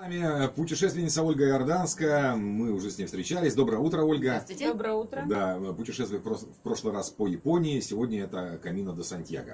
С нами путешественница Ольга Иорданская. Мы уже с ней встречались. Доброе утро, Ольга. Здравствуйте. Доброе утро. Да, путешествие в прошлый раз по Японии. Сегодня это Камино де Сантьяго.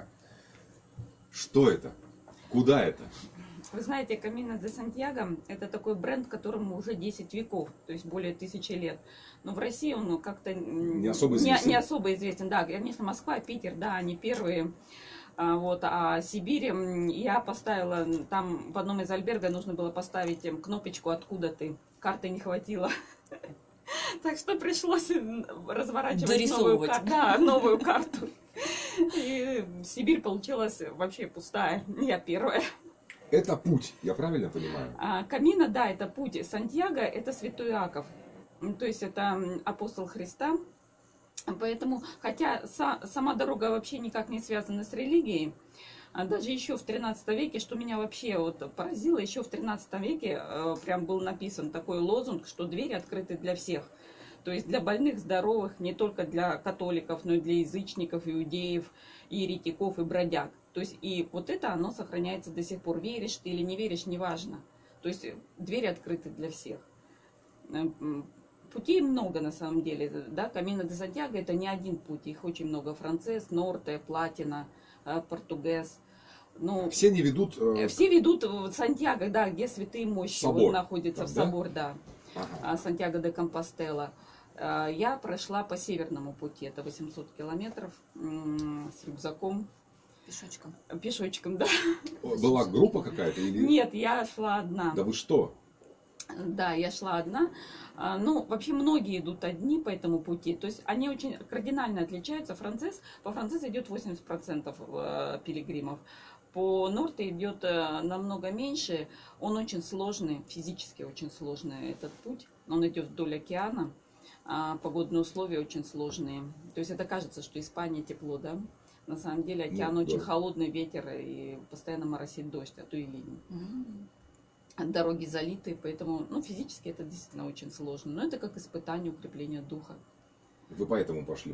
Что это? Куда это? Вы знаете, Камино де Сантьяго – это такой бренд, которому уже 10 веков, то есть более 1000 лет. Но в России он как-то не особо известен. Не особо известен, да. Конечно, Москва, Питер, да, они первые. Вот, а Сибирь, я поставила, там в одном из альберга нужно было поставить кнопочку «Откуда ты?». Карты не хватило. Так что пришлось разворачивать новую карту. И Сибирь получилась вообще пустая, я первая. Это путь, я правильно понимаю? Камино, да, это путь. Сантьяго – это святой Иаков. То есть это апостол Христа. Поэтому, хотя сама дорога вообще никак не связана с религией, даже еще в 13 веке, что меня вообще вот поразило, еще в 13 веке прям был написан такой лозунг, что двери открыты для всех. То есть для больных, здоровых, не только для католиков, но и для язычников, иудеев, еретиков и бродяг. То есть и вот это оно сохраняется до сих пор. Веришь ты или не веришь, неважно. То есть двери открыты для всех. Путей много на самом деле, да, Камино де Сантьяго это не один путь, их очень много: Францесс, Норте, Платина, Португес. Ну, все не ведут... Все ведут в Сантьяго, да, где святые мощи вот, находятся, в собор, да, Сантьяго де Компостела. Я прошла по северному пути, это 800 километров с рюкзаком. Пешочком. Пешочком, да. Была группа какая-то? Или... Нет, я шла одна. Да вы что? Да, я шла одна. Ну, вообще многие идут одни по этому пути. То есть они очень кардинально отличаются. По Францесс идет 80% пилигримов. По Норте идет намного меньше. Он очень сложный, физически очень сложный этот путь. Он идет вдоль океана. Погодные условия очень сложные. То есть это кажется, что Испания тепло, да? На самом деле океан очень холодный, ветер и постоянно моросит дождь, а то и ливень. Дороги залиты, поэтому, ну, физически это действительно очень сложно. Но это как испытание, укрепление духа. Вы поэтому пошли?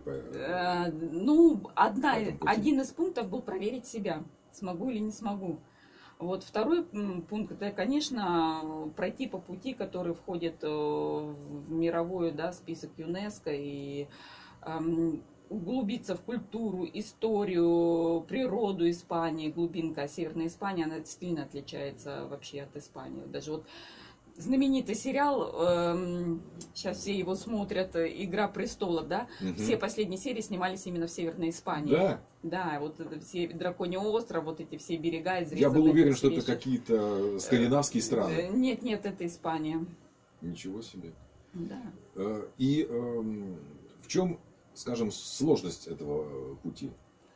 Ну, один из пунктов был проверить себя, смогу или не смогу. Вот второй пункт, это, конечно, пройти по пути, который входит в мировой, да, список ЮНЕСКО, и углубиться в культуру, историю, природу Испании, глубинка. Северная Испания, она сильно отличается вообще от Испании. Даже вот знаменитый сериал, сейчас все его смотрят, «Игра престолов», да? Все последние серии снимались именно в Северной Испании. Да? Да, вот это все Драконий остров, вот эти все берега изрезанные. Я был уверен, что это какие-то скандинавские страны. Нет, это Испания. Ничего себе. Да. И в чем, скажем, сложность этого пути?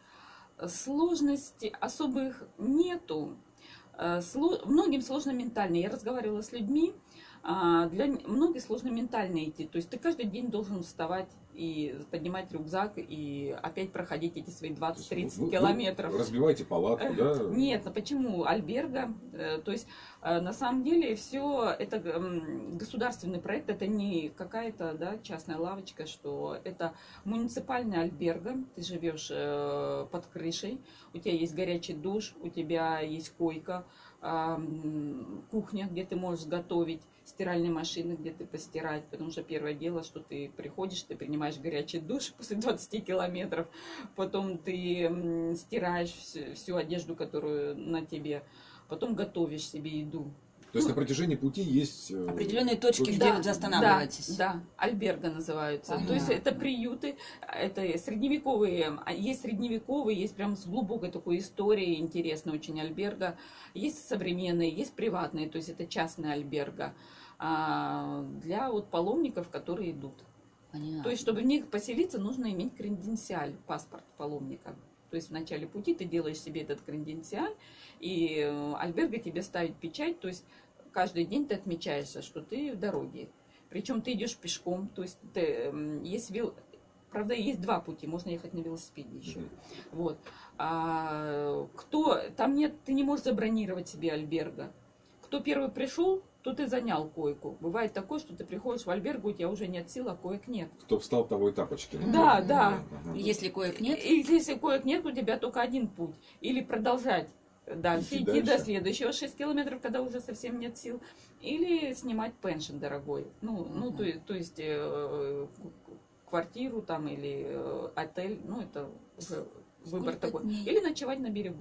Сложностей особых нету. Многим сложно ментально. Я разговаривала с людьми, для многих сложно ментально идти. То есть ты каждый день должен вставать и поднимать рюкзак и опять проходить эти свои 20-30 километров. Вы разбиваете палатку, да? Нет, а почему? Альберга. То есть на самом деле все это государственный проект, это не какая-то, да, частная лавочка, что это муниципальная альберга. Ты живешь под крышей, у тебя есть горячий душ, у тебя есть койка, кухня, где ты можешь готовить, стиральные машины, где ты постирать, потому что первое дело, что ты приходишь, ты принимаешь горячий душ после 20 километров, потом ты стираешь всю одежду, которую на тебе, потом готовишь себе еду. То есть на протяжении пути есть определенные точки, где вы останавливаетесь. Да, альберга называются. То есть это приюты, это средневековые, есть прям с глубокой такой историей, интересной очень альберга. Есть современные, есть приватные, то есть это частная альберга для вот паломников, которые идут. Понятно. То есть, чтобы в них поселиться, нужно иметь креденциаль, паспорт паломника. То есть в начале пути ты делаешь себе этот креденциаль, и альберга тебе ставит печать, то есть каждый день ты отмечаешься, что ты в дороге. Причем ты идешь пешком, то есть правда, есть два пути, можно ехать на велосипеде еще. Вот. Ты не можешь забронировать себе альберга. Кто первый пришел, то ты занял койку. Бывает такое, что ты приходишь в альбергу, у тебя уже нет сил, а коек нет. Кто встал, того и тапочки. Да. Если коек нет? Если коек нет, у тебя только один путь. Или продолжать дальше, идти до следующего 6 километров, когда уже совсем нет сил. или снимать пеншн дорогой. Ну, то есть квартиру там или отель, ну, это уже выбор такой. Дней? Или ночевать на берегу.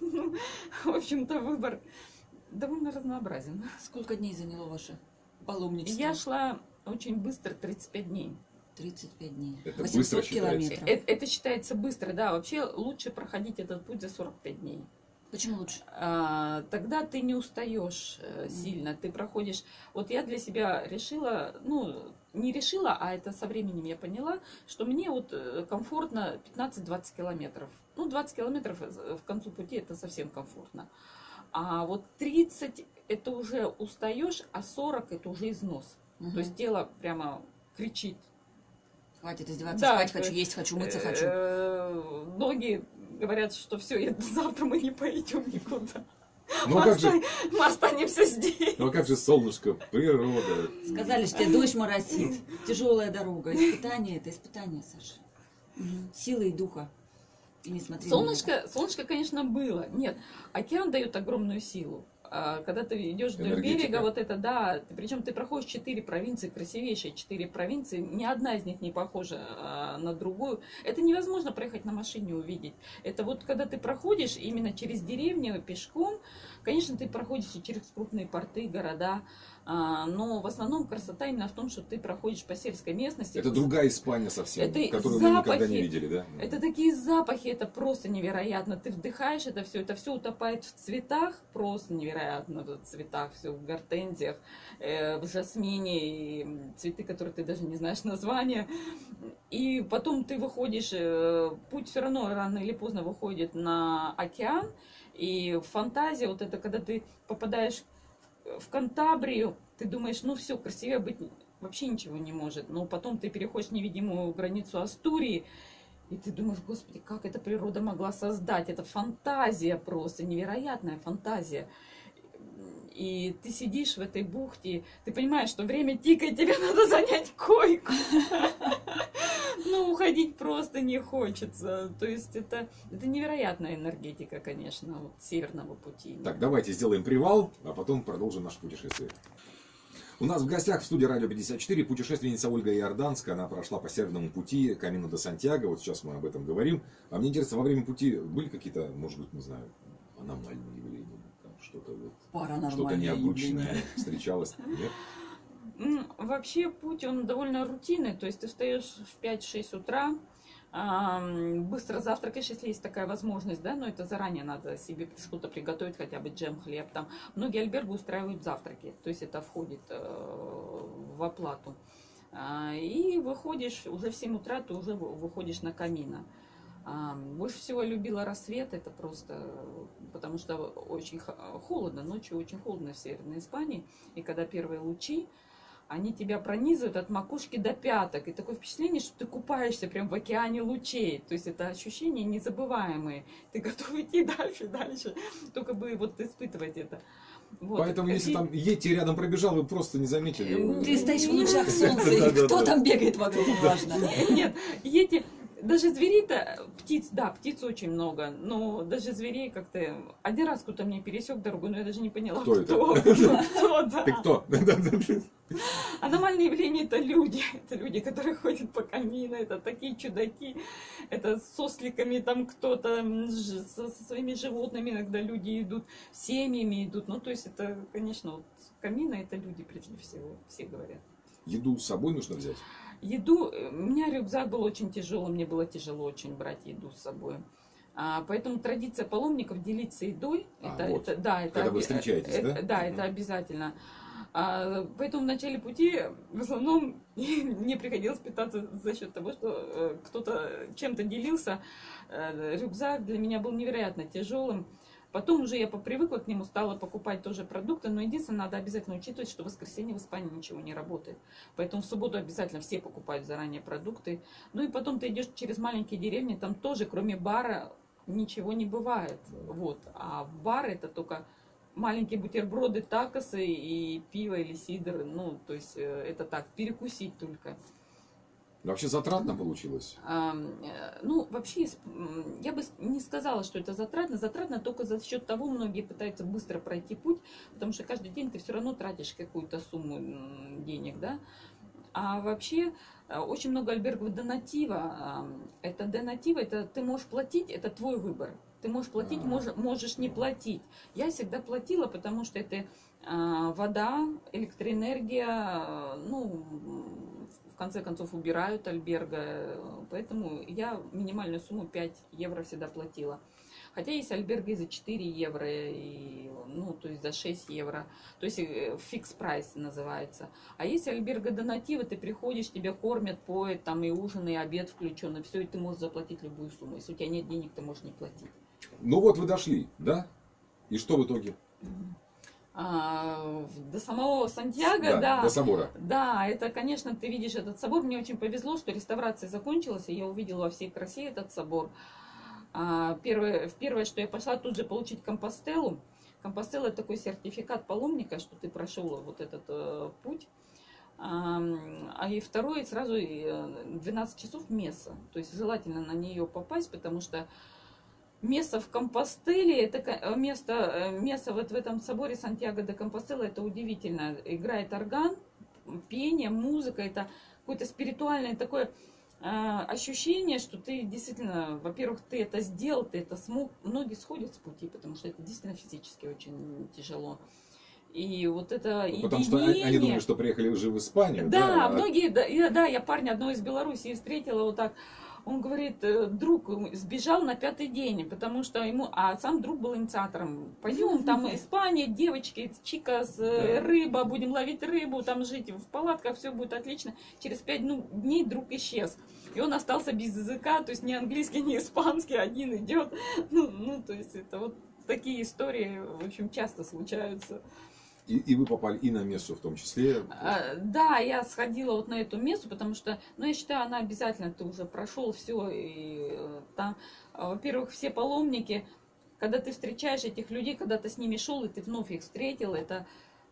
В общем-то, выбор довольно разнообразен. Сколько дней заняло ваше паломничество? Я шла очень быстро, 35 дней. 35 дней. Это 800 быстро считается? километров. Это считается быстро, да. Вообще лучше проходить этот путь за 45 дней. Почему лучше? Тогда ты не устаешь сильно, ты проходишь. Вот я для себя решила, ну, не решила, а это со временем я поняла, что мне вот комфортно 15-20 километров. Ну, 20 километров в концу пути это совсем комфортно. А вот 30 это уже устаешь, а 40 это уже износ. То есть тело прямо кричит. Хватит издеваться, Да, спать хочу, есть хочу, мыться хочу. Ноги говорят, что все, завтра мы не пойдем никуда. Ну а как же, Мы останемся здесь. ну а как же солнышко, природа? Сказали, что тебе дождь моросит. Тяжелая дорога. Испытание это испытание, Саша. Силы и духа. И не смотри на меня. Солнышко, конечно, было. Нет, океан дает огромную силу. Когда ты идешь вдоль Энергетика. берега, вот это, да, причем ты проходишь 4 провинции, красивейшие 4 провинции, ни одна из них не похожа на другую. Это невозможно проехать на машине увидеть. Это вот когда ты проходишь именно через деревню пешком, конечно, ты проходишь и через крупные порты, города, но в основном красота именно в том, что ты проходишь по сельской местности. Это другая Испания совсем, Это которую мы никогда запахи. не видели, да? Это такие запахи, это просто невероятно. Ты вдыхаешь это все утопает в цветах, просто невероятно в цветах, все в гортензиях, в жасмине, и цветы, которые ты даже не знаешь названия. И потом ты выходишь, путь все равно рано или поздно выходит на океан, и фантазия, вот это, когда ты попадаешь в Кантабрию, ты думаешь, ну все, красивее быть вообще ничего не может. Но потом ты переходишь невидимую границу Астурии, и ты думаешь, господи, как эта природа могла создать? Это фантазия просто, невероятная фантазия. И ты сидишь в этой бухте, ты понимаешь, что время тикает, тебе надо занять койку. Ну, уходить просто не хочется. То есть это невероятная энергетика, конечно, вот, Северного пути. Так, давайте сделаем привал, а потом продолжим наше путешествие. У нас в гостях в студии Радио 54 путешественница Ольга Иорданская. Она прошла по Северному пути Камино де Сантьяго. Вот сейчас мы об этом говорим. А мне интересно, во время пути были какие-то, может быть, не знаю, аномальные явления? Там что-то вот, Паранормальные что-то необычное явления. встречалось? Нет? Вообще путь, он довольно рутинный, то есть ты встаешь в 5-6 утра, быстро завтракаешь, если есть такая возможность, да, но это заранее надо себе что-то приготовить, хотя бы джем, хлеб там. Многие альберги устраивают завтраки, то есть это входит в оплату. И выходишь, уже в 7 утра ты уже выходишь на Камино. Больше всего я любила рассвет, это просто потому что очень холодно, ночью очень холодно в Северной Испании, и когда первые лучи, они тебя пронизывают от макушки до пяток. И такое впечатление, что ты купаешься прям в океане лучей. То есть это ощущения незабываемые. Ты готов идти дальше. Только бы вот испытывать это. Вот. Поэтому, если там Йети рядом пробежал, вы просто не заметили. Ты стоишь в лучах солнца, и кто там бегает вокруг, неважно. Нет, Йети... Даже зверей-то, птиц очень много, но даже зверей как-то... Один раз кто-то мне пересек дорогу, но я даже не поняла, кто. Ты кто? Аномальные явления — это люди, которые ходят по Камино, это такие чудаки, это с осликами там кто-то, со своими животными иногда люди идут, семьями идут, ну то есть это, конечно, вот Камино — это люди прежде всего, все говорят. Еду с собой нужно взять? Еду, у меня рюкзак был очень тяжелый, мне было тяжело очень брать еду с собой. Поэтому традиция паломников делиться едой, когда вы встречаетесь, да? Да, это обязательно. Поэтому в начале пути в основном мне приходилось питаться за счет того, что кто-то чем-то делился. Рюкзак для меня был невероятно тяжелым. Потом уже я попривыкла к нему, стала покупать тоже продукты, но единственное, надо обязательно учитывать, что в воскресенье в Испании ничего не работает. Поэтому в субботу обязательно все покупают заранее продукты. Ну и потом ты идешь через маленькие деревни, там тоже кроме бара ничего не бывает. Вот. А бар это только маленькие бутерброды, такосы и пиво или сидр. Ну, то есть это так, перекусить только. Вообще затратно получилось? Ну, вообще, я бы не сказала, что это затратно. Затратно только за счет того, многие пытаются быстро пройти путь, потому что каждый день ты все равно тратишь какую-то сумму денег, да. А вообще, очень много альбергов донатива. Это донатива, это ты можешь платить, это твой выбор. Ты можешь платить, можешь не платить. Я всегда платила, потому что это вода, электроэнергия, ну, в конце концов убирают альберга, поэтому я минимальную сумму 5 евро всегда платила. Хотя есть альберги за 4 евро, и, ну, то есть за 6 евро, то есть фикс прайс называется. А есть альберга донатива, ты приходишь, тебя кормят, поят, там и ужин, и обед включен, и все, и ты можешь заплатить любую сумму. Если у тебя нет денег, ты можешь не платить. Ну вот вы дошли, да? И что в итоге? До самого Сантьяго, да. До собора. Да, это, конечно, ты видишь этот собор. Мне очень повезло, что реставрация закончилась, и я увидела во всей красе этот собор. Первое, что я пошла тут же получить Компостеллу. Компостелла — это такой сертификат паломника, что ты прошел вот этот путь. И второе, сразу 12 часов месса. То есть желательно на нее попасть, потому что место в Компостеле, это место вот в этом соборе Сантьяго де Компостела, это удивительно. Играет орган, пение, музыка, это какое-то спиритуальное такое ощущение, что ты действительно, во-первых, ты это сделал, ты это смог. Многие сходят с пути, потому что это действительно физически очень тяжело. И вот это потому что они думали, что приехали уже в Испанию. Да, многие, да, я парня одного из Белоруссии встретила вот так. Он говорит, друг сбежал на 5-й день, потому что ему, а сам друг был инициатором. Пойдем, там Испания, девочки, чикас, рыба, будем ловить рыбу, там жить в палатках, все будет отлично. Через 5 дней друг исчез. И он остался без языка, то есть ни английский, ни испанский, один идет. Ну, то есть это вот такие истории, в общем, часто случаются. И вы попали и на мессу в том числе? Да, я сходила вот на эту мессу, потому что, ну, я считаю, она обязательно, ты уже прошел все, и там, во-первых, все паломники, когда ты встречаешь этих людей, когда ты с ними шел, и ты вновь их встретил, это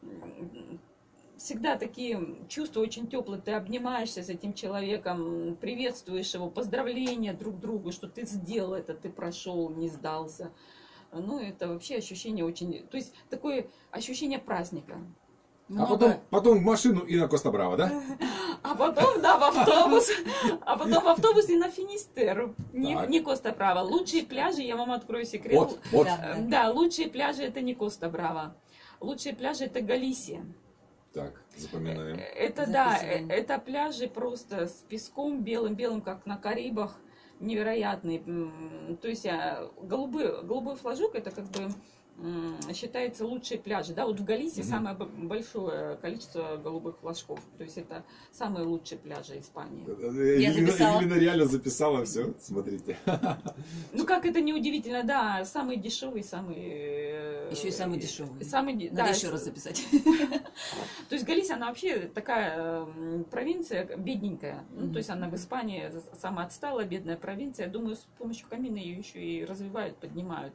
всегда такие чувства очень теплые, ты обнимаешься с этим человеком, приветствуешь его, поздравления друг другу, что ты сделал это, ты прошел, не сдался. Ну, это вообще ощущение очень... То есть, такое ощущение праздника. Потом в машину и на Коста-Браво, да? А потом, да, в автобус. А потом в автобус и на Финистеру. Не Коста-Браво. Лучшие пляжи, я вам открою секрет. Вот. Да, лучшие пляжи — это не Коста-Браво. Лучшие пляжи — это Галисия. Так, запоминаем. Это, да, это пляжи просто с песком белым-белым, как на Карибах. Невероятный. То есть голубой флажок — это как бы считается лучшие пляжи. Да, вот в Галисии самое большое количество голубых флажков. То есть это самые лучшие пляжи Испании. Я записала. Елена реально записала все. Смотрите. Ну как это не удивительно, да, самый дешевый, Еще и самый дешевый. Надо да, еще раз записать. То есть Галисия, она вообще такая провинция бедненькая. Ну, то есть она в Испании самая отсталая, бедная провинция. Думаю, с помощью камина ее еще и развивают, поднимают.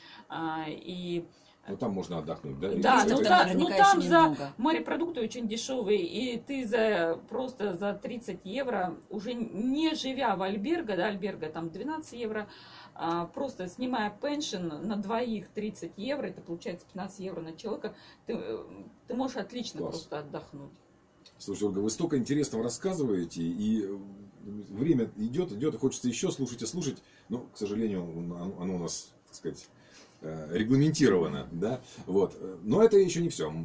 Ну там можно отдохнуть, да? Да, там за немного. морепродукты очень дешевые, и ты просто за 30 евро, уже не живя в альберго, да, альберго там 12 евро, просто снимая пеншн на двоих 30 евро, это получается 15 евро на человека, ты можешь отлично просто отдохнуть. Слушай, Ольга, вы столько интересного рассказываете, и время идет, и хочется еще слушать и слушать, но, к сожалению, оно у нас, так сказать, регламентировано, да, вот. Но это еще не все.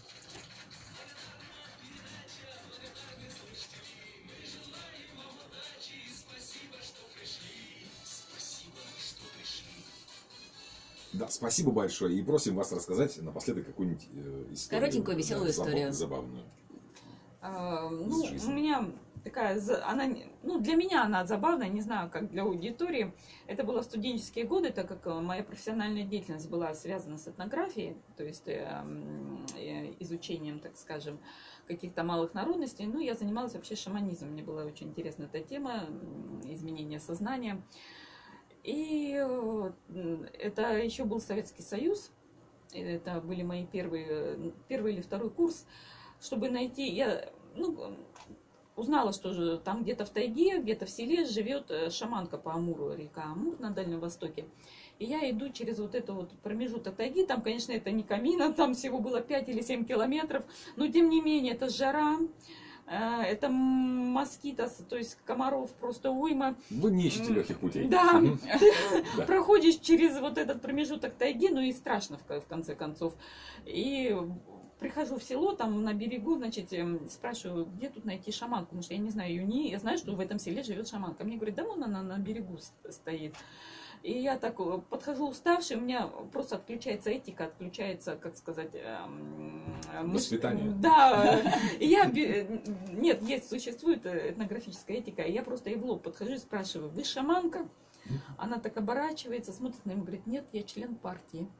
Да, спасибо большое. И просим вас рассказать напоследок какую-нибудь историю. Коротенькую, веселую историю. Забавную. Ну, у меня такая, для меня она забавная, не знаю, как для аудитории. Это было в студенческие годы, так как моя профессиональная деятельность была связана с этнографией, то есть изучением, так скажем, каких-то малых народностей. Ну, я занималась вообще шаманизмом, мне была очень интересна эта тема, изменение сознания. И это еще был Советский Союз, это были мои первый или второй курс. Чтобы найти, узнала, что же там где-то в тайге, где-то в селе живет шаманка по Амуру, река Амур на Дальнем Востоке. И я иду через вот это вот промежуток тайги, там, конечно, это не камина, там всего было 5 или 7 километров, но тем не менее, это жара, это москитос, то есть комаров просто уйма. Вы не ищете легких путей. Да, проходишь через вот этот промежуток тайги, ну и страшно в конце концов. И прихожу в село, там на берегу, значит, спрашиваю, где тут найти шаманку, потому что я не знаю ее, я знаю, что в этом селе живет шаманка. Мне говорят, да вон она на берегу стоит. И я так подхожу уставший, у меня просто отключается этика, отключается, как сказать... Воспитание. Да. Нет, существует этнографическая этика. И я просто ей в лоб подхожу и спрашиваю, вы шаманка? Она так оборачивается, смотрит на меня и говорит, нет, я член партии.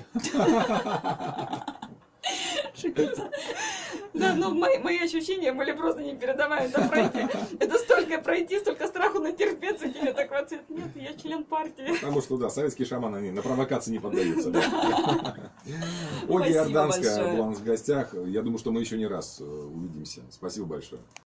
Шутится. Да, но мои ощущения были просто непередаваемые. Это столько пройти, столько страху натерпеться, тебе так в ответ. Нет, я член партии. Потому что, да, советские шаманы, они на провокации не поддаются. Ольга Иорданская была у нас в гостях. Я думаю, что мы еще не раз увидимся. Спасибо большое.